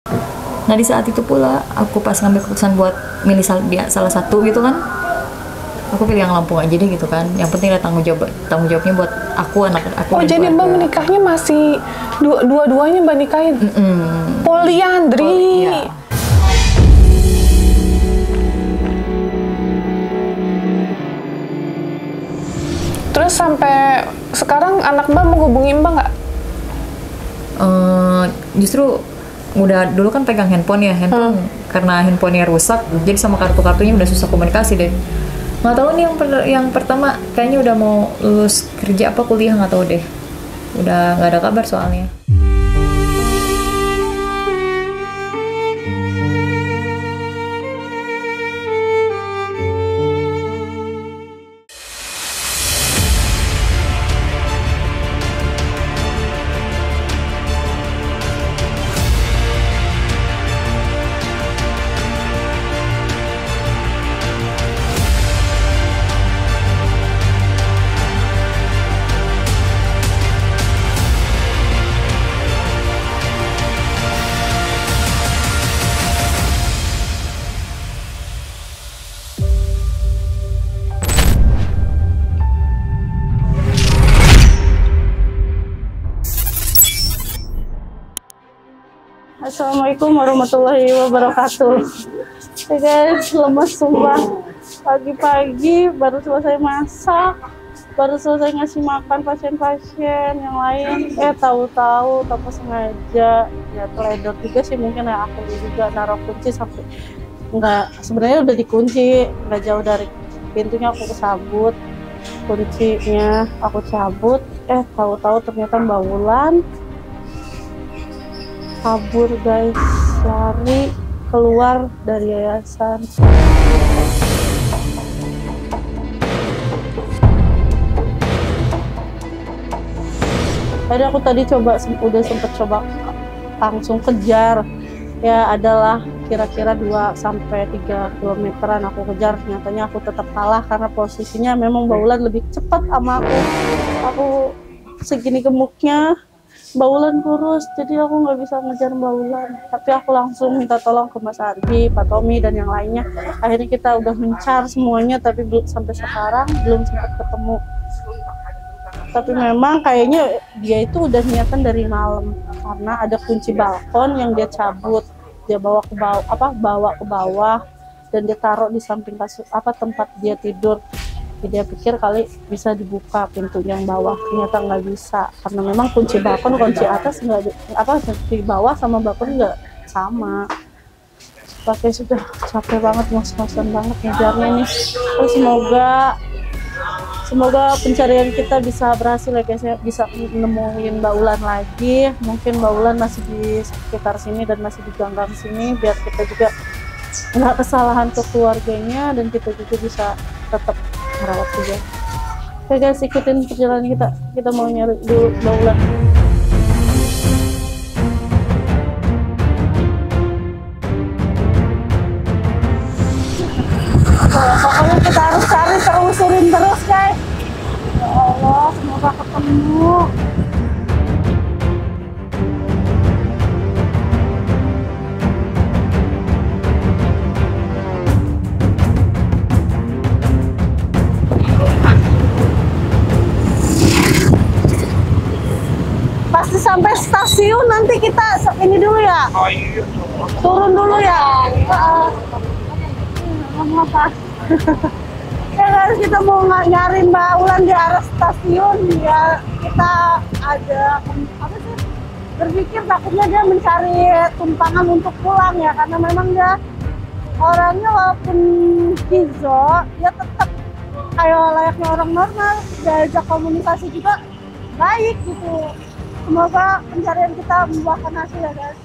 Nah di saat itu pula aku pas ngambil keputusan buat milih salah satu gitu kan, aku pilih yang Lampung aja deh gitu kan. Yang penting ada tanggung jawabnya buat aku, anak aku. Oh jadi Mbak menikahnya masih dua-duanya Mbak nikahin? Poliandri. Iya. Terus sampai sekarang anak Mbak menghubungi Mbak nggak? Justru udah dulu kan pegang handphone ya, karena handphonenya rusak, jadi sama kartu-kartunya udah susah komunikasi deh. Nggak tahu nih yang pertama kayaknya udah mau lulus kerja apa kuliah, nggak tahu deh. Udah nggak ada kabar soalnya. Assalamualaikum warahmatullahi wabarakatuh. Ya guys, lemes sumpah. Pagi-pagi baru selesai masak, baru selesai ngasih makan pasien-pasien yang lain. Tahu-tahu tanpa sengaja ya teledor juga sih, mungkin ya aku juga naruh kunci sampai sebenarnya udah dikunci, nggak jauh dari pintunya aku kesabut kuncinya, aku cabut. Tahu-tahu ternyata Mbak Wulan kabur guys, lari keluar dari yayasan. Tadi aku udah sempet coba langsung kejar ya, adalah kira-kira 2-3 kilometeran aku kejar. Nyatanya aku tetap kalah karena posisinya memang Mbak Wulan lebih cepat sama aku segini gemuknya, Mbak Wulan kurus, jadi aku nggak bisa ngejar Mbak Wulan. Tapi aku langsung minta tolong ke Mas Ardi, Pak Tommy, dan yang lainnya. Akhirnya kita udah mencar semuanya, tapi sampai sekarang belum sempat ketemu. Tapi memang kayaknya dia itu udah niatan dari malam, karena ada kunci balkon yang dia cabut, dia bawa ke bawah, dan dia taruh di samping tempat dia tidur. Jadi dia pikir kali bisa dibuka pintu yang bawah, ternyata nggak bisa, karena memang kunci balkon, kunci atas di bawah sama balkon nggak sama. Pakai sudah capek banget, ngos-ngosan banget ngejarnya nih. Terus semoga pencarian kita bisa berhasil ya guys, bisa nemuin Mbak Wulan lagi. Mungkin Mbak Wulan masih di sekitar sini dan masih di ganggang sini, biar kita juga nggak kesalahan ke keluarganya dan kita juga bisa tetap merawat juga. Oke guys, ikutin perjalanan kita mau nyari dulu Mbak Wulan. Pokoknya kita harus cari, terusurin terus guys. Ya Allah, semoga ketemu. Pasti sampai stasiun nanti kita ini dulu ya. Turun dulu ya. Ya guys, kita mau nyari Mbak Wulan di arah stasiun ya. Kita ada berpikir takutnya dia mencari tumpangan untuk pulang ya, karena memang dia orangnya walaupun hijau, dia tetap kayak layaknya orang normal, diajak komunikasi juga baik gitu. Semoga pencarian kita membuahkan hasil ya guys.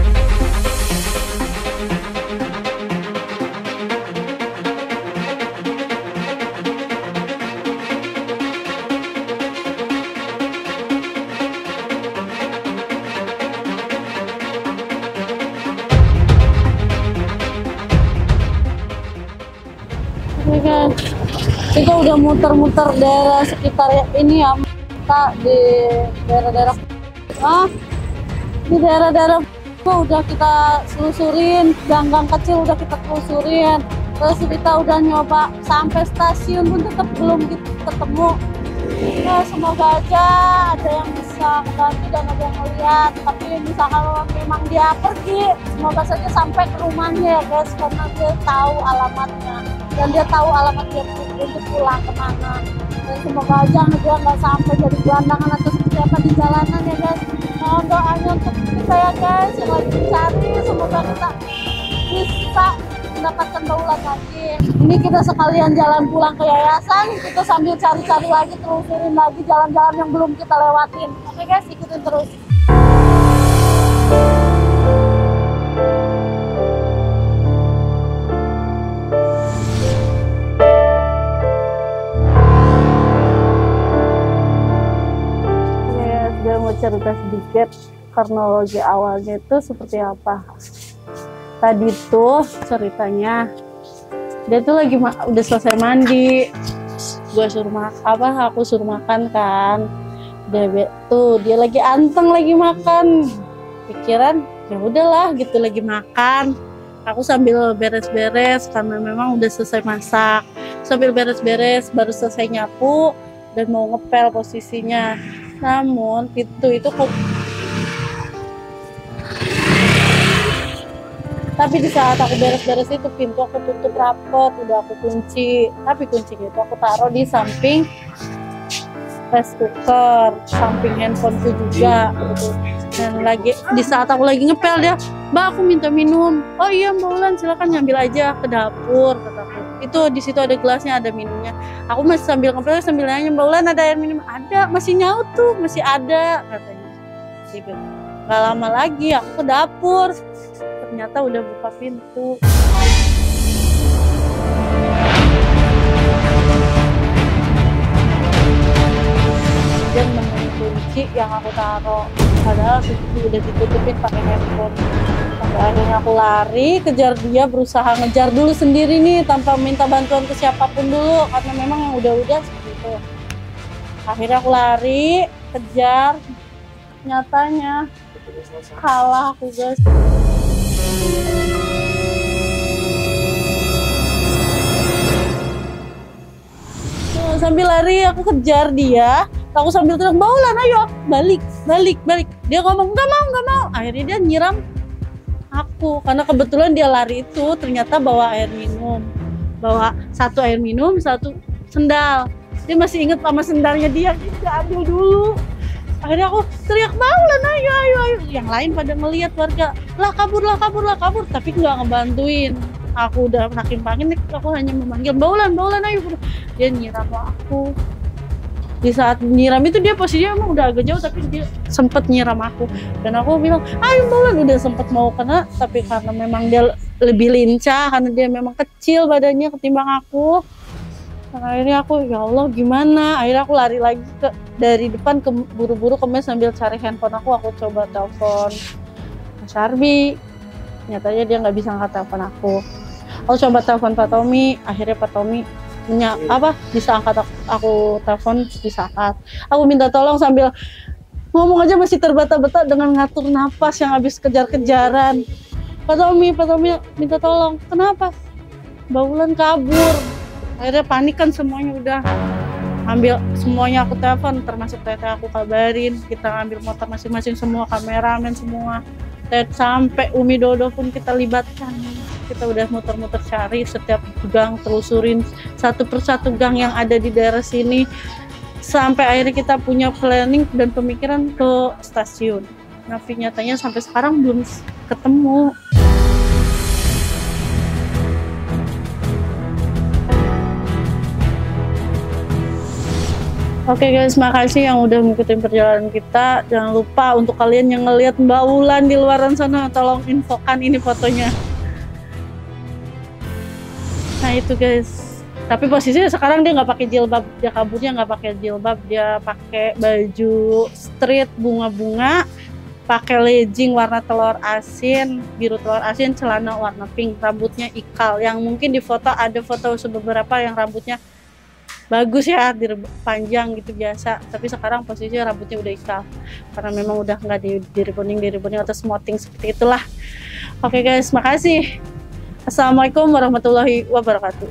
Oke guys, kita udah muter-muter daerah sekitar ini ya, kita di daerah-daerah Tuh udah kita selusurin, gang-gang kecil udah kita telusurin. Terus kita udah nyoba sampai stasiun pun tetap belum ketemu. Ya semoga aja ada yang bisa membantu dan ada yang melihat. Tapi misalkan kalau memang dia pergi, semoga saja sampai ke rumahnya ya guys, karena dia tahu alamatnya dan dia tahu alamat dia untuk pulang kemana. Dan semoga aja dia nggak sampai jadi gelandangan atau seperti apa di jalanan ya guys. Mohon doanya untuk kita ya guys yang lagi mencari, semoga kita bisa mendapatkan Baulan lagi. Ini kita sekalian jalan pulang ke yayasan, kita sambil cari-cari lagi, telusurin lagi jalan-jalan yang belum kita lewatin. Oke guys, ikutin terus. Gue mau cerita sedikit kronologi awalnya itu seperti apa. Tadi tuh ceritanya dia tuh lagi udah selesai mandi, gue suruh aku suruh makan kan. Dia lagi anteng lagi makan, pikiran ya udahlah gitu lagi makan. Aku sambil beres-beres karena memang udah selesai masak, sambil beres-beres baru selesai nyapu dan mau ngepel posisinya. Namun pintu itu tapi di saat aku beres-beres itu pintu aku tutup rapet, udah aku kunci. Tapi kuncinya itu aku taruh di samping rice cooker, samping handphoneku juga gitu. Dan lagi di saat aku lagi ngepel dia, "Mbak, aku minta minum." "Oh iya Mbak Ulan, silakan nyambil aja ke dapur," kataku. Itu di situ ada gelasnya, ada minumnya. Aku masih sambil ngepel sambil nanya, "Mbak Ulan ada air minum?" "Ada, masih nyaut tuh, masih ada," katanya. Gitu. Gak lama lagi aku ke dapur. Ternyata udah buka pintu. Dan menemukan kunci yang aku taruh, padahal pintu udah ditutupin pakai handphone. Sampai akhirnya aku lari, kejar dia, berusaha ngejar dulu sendiri nih tanpa minta bantuan ke siapapun dulu, karena memang yang udah seperti itu. Akhirnya aku lari, kejar, nyatanya kalah aku guys. Sambil lari aku kejar dia, aku sambil teriak, "Mbak Ulan, ayo balik." Dia ngomong nggak mau. Akhirnya dia nyiram aku karena kebetulan dia lari itu ternyata bawa air minum, bawa satu air minum, satu sendal. Dia masih inget sama sendalnya dia ambil dulu. Akhirnya aku teriak, "Mbak Ulan, ayo." Yang lain pada ngelihat warga, lah kabur, tapi nggak ngebantuin. Aku udah makin panik, aku hanya memanggil, "Mbak Ulan, ayo." Dia nyiram aku. Di saat nyiram itu dia posisinya emang udah agak jauh, tapi dia sempet nyiram aku. Dan aku bilang, "Ayo Mbak Ulan," udah sempet mau kena, tapi karena memang dia lebih lincah, karena dia memang kecil badannya ketimbang aku. Dan akhirnya aku, ya Allah gimana? Akhirnya aku lari lagi dari depan ke buru-buru ke mes sambil cari handphone aku coba telepon Mas Arbi. Nyatanya dia nggak bisa angkat telepon aku. Aku coba telepon Pak Tommy, akhirnya Pak Tommy bisa angkat aku telepon, bisa angkat. Aku minta tolong sambil ngomong aja masih terbata-bata dengan ngatur napas yang habis kejar-kejaran. Pak Tommy minta tolong. Kenapa? Mbak Ulan kabur. Akhirnya panik kan semuanya, udah ambil semuanya aku telepon, termasuk teteh aku kabarin. Kita ambil motor masing-masing, semua kameramen semua. Sampai Umi Dodo pun kita libatkan. Kita udah muter-muter cari setiap gang, telusurin satu persatu gang yang ada di daerah sini. Sampai akhirnya kita punya planning dan pemikiran ke stasiun. Tapi nyatanya sampai sekarang belum ketemu. Oke guys, makasih yang udah ngikutin perjalanan kita. Jangan lupa untuk kalian yang ngelihat Mbak Ulan di luaran sana, tolong infokan ini fotonya. Nah itu guys. Tapi posisinya sekarang dia nggak pakai jilbab, dia kaburnya nggak pakai jilbab, dia pakai baju street bunga-bunga, pakai legging warna telur asin, biru telur asin, celana warna pink, rambutnya ikal. Yang mungkin di foto ada foto beberapa yang rambutnya bagus ya, panjang gitu biasa. Tapi sekarang posisinya rambutnya udah ikal karena memang udah nggak di rebonding atau smoothing seperti itulah. Oke guys, makasih. Assalamualaikum warahmatullahi wabarakatuh.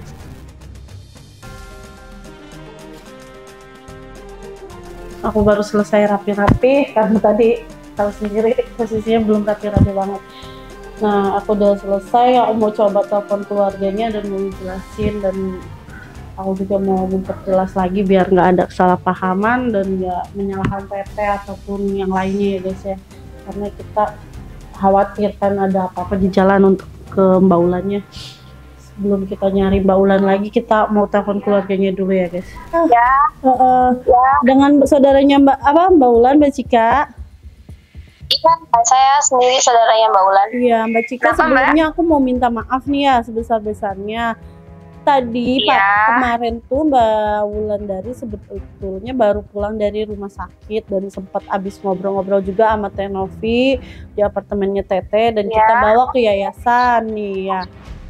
Aku baru selesai rapi-rapi karena tadi tahu sendiri posisinya belum rapi-rapi banget. Nah, aku udah selesai. Aku mau coba telepon keluarganya dan mau jelasin, dan aku juga mau memperjelas lagi biar nggak ada kesalahpahaman dan nggak menyalahkan teteh ataupun yang lainnya ya guys ya. Karena kita khawatir kan ada apa-apa di jalan untuk ke Mbak Ulannya. Sebelum kita nyari Mbak Ulan lagi, kita mau telepon keluarganya dulu ya guys. Ya. Dengan saudaranya Mbak Ulan, Mbak Cika. Iya, saya sendiri saudaranya Mbak Ulan. Iya, Mbak Cika, Kenapa, sebelumnya aku mau minta maaf nih ya sebesar-besarnya. Tadi kemarin tuh Mbak Wulandari sebetulnya baru pulang dari rumah sakit dan sempat abis ngobrol-ngobrol juga sama Teh Novi di apartemennya Teteh, dan kita bawa ke yayasan nih ya.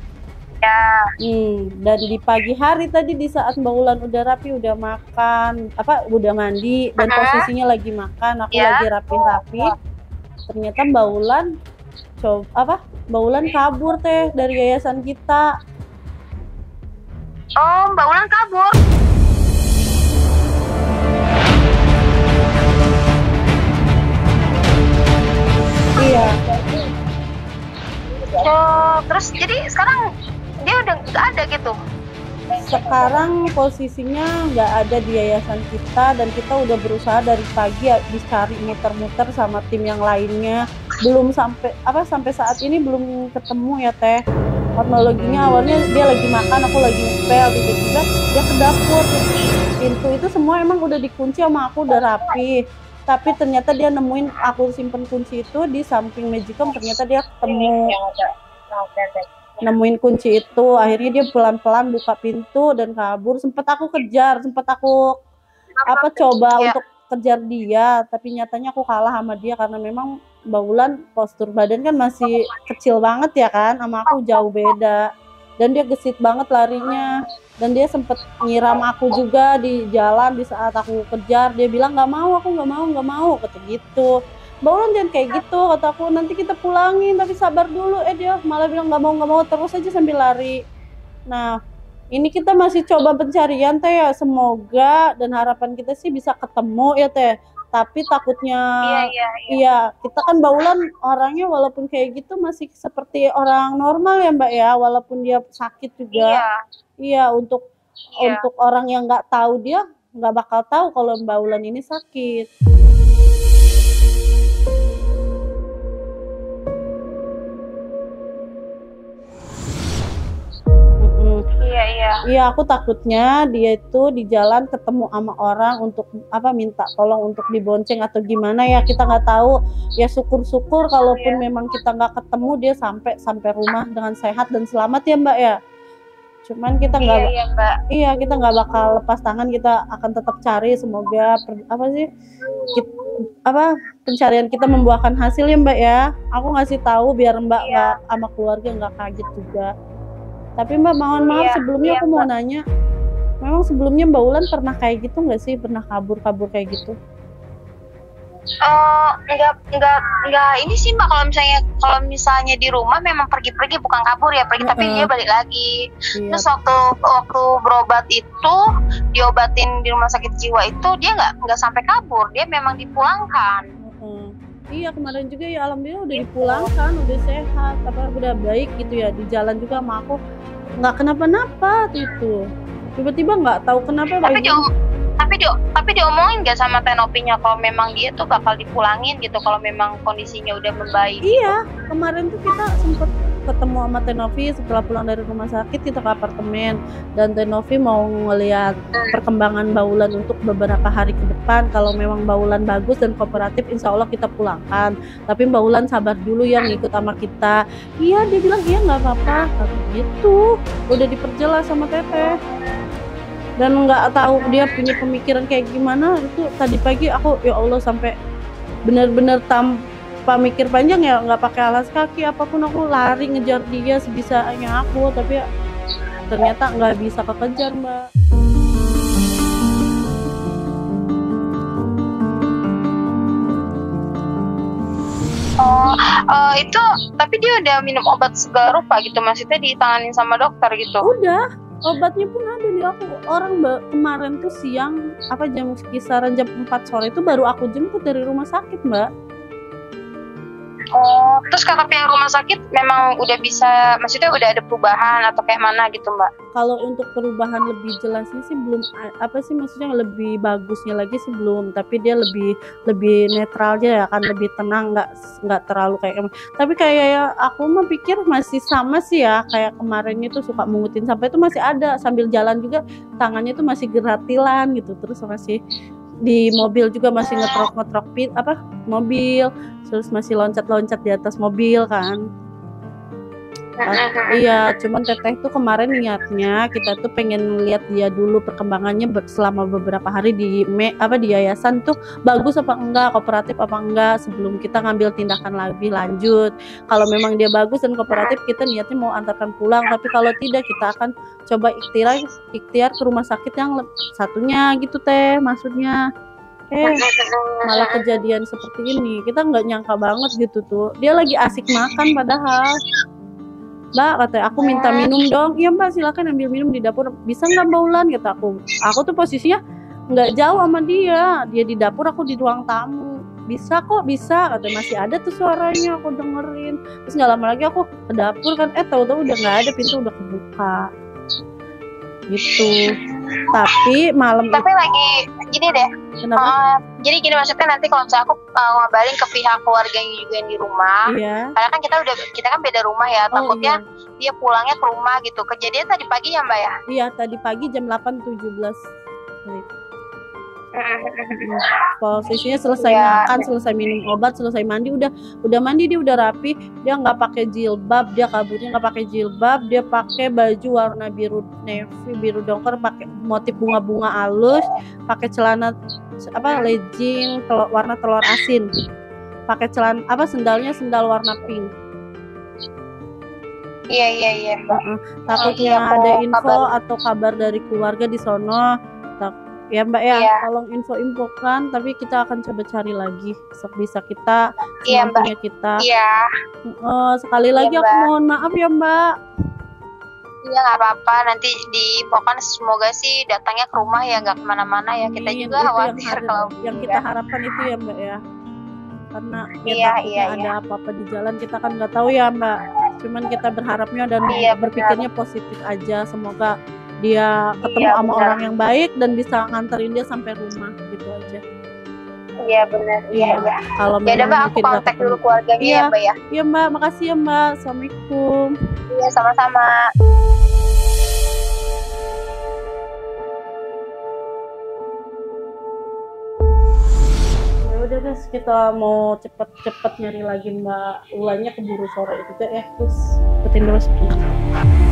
Dan di pagi hari tadi di saat Mbak Wulan udah rapi, udah makan, udah mandi dan posisinya lagi makan, aku lagi rapi-rapi. Ternyata Mbak Wulan kabur Teh dari yayasan kita. Oh, Mbak Ulan kabur. Iya. Oh, terus jadi sekarang dia udah nggak ada gitu? Sekarang posisinya nggak ada di yayasan kita, dan kita udah berusaha dari pagi habis cari muter-muter sama tim yang lainnya. Belum sampai saat ini belum ketemu ya Teh. Kronologinya awalnya dia lagi makan, aku lagi ngepel, tiba-tiba dia ke dapur. Pintu itu semua emang udah dikunci sama aku, udah rapi. Tapi ternyata dia nemuin aku simpen kunci itu di samping Magicom, ternyata dia ketemu. Nemuin kunci itu, akhirnya dia pelan-pelan buka pintu dan kabur. Sempet aku kejar, coba untuk kejar dia, tapi nyatanya aku kalah sama dia karena memang Mbak Wulan postur badan kan masih kecil banget ya kan, sama aku jauh beda, dan dia gesit banget larinya, dan dia sempet nyiram aku juga di jalan di saat aku kejar. Dia bilang aku nggak mau kata gitu. Mbak Wulan jangan kayak gitu, kata aku, nanti kita pulangin tapi sabar dulu. Dia malah bilang nggak mau terus aja sambil lari. Nah, ini kita masih coba pencarian Teh ya, semoga dan harapan kita sih bisa ketemu ya Teh. Tapi takutnya iya, kita kan Mbak Ulan orangnya walaupun kayak gitu masih seperti orang normal ya Mbak ya, walaupun dia sakit juga. Iya, untuk orang yang nggak tahu, dia nggak bakal tahu kalau Mbak Ulan ini sakit. Iya, aku takutnya dia itu di jalan ketemu sama orang untuk minta tolong untuk dibonceng atau gimana ya, kita nggak tahu ya. Syukur-syukur kalaupun memang kita nggak ketemu, dia sampai rumah dengan sehat dan selamat ya Mbak ya. Cuman kita kita nggak bakal lepas tangan, kita akan tetap cari. Semoga pencarian kita membuahkan hasil ya Mbak ya. Aku ngasih tahu biar Mbak nggak sama keluarga nggak kaget juga. Tapi Mbak, mohon maaf sebelumnya aku mau nanya, memang sebelumnya Mbak Ulan pernah kayak gitu nggak sih? Pernah kabur kayak gitu? Enggak ini sih Mbak, kalau misalnya di rumah memang pergi-pergi, bukan kabur ya, pergi tapi dia balik lagi. Terus waktu berobat itu, diobatin di rumah sakit jiwa itu, dia nggak sampai kabur, dia memang dipulangkan. Iya, kemarin juga ya alhamdulillah udah dipulangkan, udah sehat, udah baik gitu ya. Di jalan juga sama aku nggak kenapa-napa gitu. Tiba-tiba nggak tahu kenapa. Tapi diomongin nggak sama Tenopinya kalau memang dia tuh bakal dipulangin gitu, kalau memang kondisinya udah membaik? Iya, kemarin tuh kita sempet ketemu sama Tenovi setelah pulang dari rumah sakit, kita ke apartemen, dan Tenovi mau ngeliat perkembangan Mbak Ulan untuk beberapa hari ke depan. Kalau memang Mbak Ulan bagus dan kooperatif, insya Allah kita pulangkan. Tapi Mbak Ulan sabar dulu ya, ngikut sama kita. Iya, dia bilang iya nggak apa-apa gitu. Udah diperjelas sama Teteh. Dan nggak tahu dia punya pemikiran kayak gimana. Itu tadi pagi aku ya Allah sampai benar-benar tanpa mikir panjang ya, nggak pakai alas kaki apapun, aku lari ngejar dia sebisanya aku, tapi ternyata nggak bisa kekejar Mbak. Itu tapi dia udah minum obat segala rupa gitu, maksudnya ditanganin sama dokter gitu. Udah, obatnya pun ada di aku. Orang kemarin tuh siang, jam kisaran jam 4 sore itu baru aku jemput dari rumah sakit, Mbak. Oh, terus kakak pihak rumah sakit memang udah bisa, maksudnya udah ada perubahan atau kayak mana gitu, Mbak? Kalau untuk perubahan lebih jelasnya sih belum, maksudnya lebih bagusnya lagi sih belum, tapi dia lebih netral aja ya, kan lebih tenang, nggak terlalu kayak. Tapi kayak ya, aku mah pikir masih sama sih ya, kayak kemarin itu suka mengutin sampai itu masih ada, sambil jalan juga tangannya itu masih geratilan gitu, terus masih di mobil juga masih ngetrok mobil, terus masih loncat-loncat di atas mobil kan. Iya, cuman teteh tuh kemarin niatnya kita tuh pengen lihat dia dulu perkembangannya selama beberapa hari di yayasan tuh bagus apa enggak, kooperatif apa enggak, sebelum kita ngambil tindakan lebih lanjut. Kalau memang dia bagus dan kooperatif, kita niatnya mau antarkan pulang, tapi kalau tidak kita akan coba ikhtiar ke rumah sakit yang satunya gitu teh, maksudnya. Malah kejadian seperti ini, kita nggak nyangka banget gitu tuh. Dia lagi asik makan padahal. Mbak, katanya aku minta minum dong. Iya Mbak, silakan ambil minum di dapur. Bisa nggak Mbak Ulan, kata aku. Aku tuh posisinya nggak jauh sama dia. Dia di dapur, aku di ruang tamu. Bisa kok, bisa. Katanya masih ada tuh suaranya, aku dengerin. Terus nggak lama lagi aku ke dapur kan. Tahu-tahu udah nggak ada, pintu udah kebuka. Gitu. Tapi lagi gini deh. Kenapa? Jadi gini, maksudnya nanti kalau misalnya aku ngabarin ke pihak keluarganya juga yang di rumah, karena kan kita kan beda rumah ya, takutnya dia pulangnya ke rumah gitu. Kejadian tadi pagi ya Mbak ya? Iya, tadi pagi jam 8.17 menit. Posisinya selesai makan, selesai minum obat, selesai mandi, udah mandi, dia udah rapi, dia nggak pakai jilbab, dia kaburnya nggak pakai jilbab, dia pakai baju warna biru navy, biru dongker, pakai motif bunga-bunga halus, pakai celana legging warna telur asin, pakai celana sendalnya sendal warna pink. Iya Mbak. Takutnya ada info atau kabar dari keluarga di sono. Ya Mbak ya, tolong info-infokan, tapi kita akan coba cari lagi bisa kita, semampunya kita. Iya. Sekali lagi aku mohon maaf ya Mbak. Iya nggak apa-apa, nanti diinfokan, semoga sih datangnya ke rumah ya, nggak kemana-mana ya. Kita juga khawatir kalau yang kita harapkan itu ya Mbak ya. Karena ada apa-apa di jalan, kita kan nggak tahu ya Mbak. Cuman kita berharapnya dan berpikirnya positif aja, semoga dia ketemu sama orang yang baik dan bisa nganterin dia sampai rumah gitu aja. Iya benar. Iya. Kalau ya udah Mbak, aku kontak dulu keluarganya ya Mbak ya. Iya Mbak, makasih ya Mbak. Assalamualaikum. Iya, sama-sama. Ya udah guys, kita mau cepet nyari lagi Mbak Ulannya, keburu sore juga ya. Terus ikutin dulu sebentar.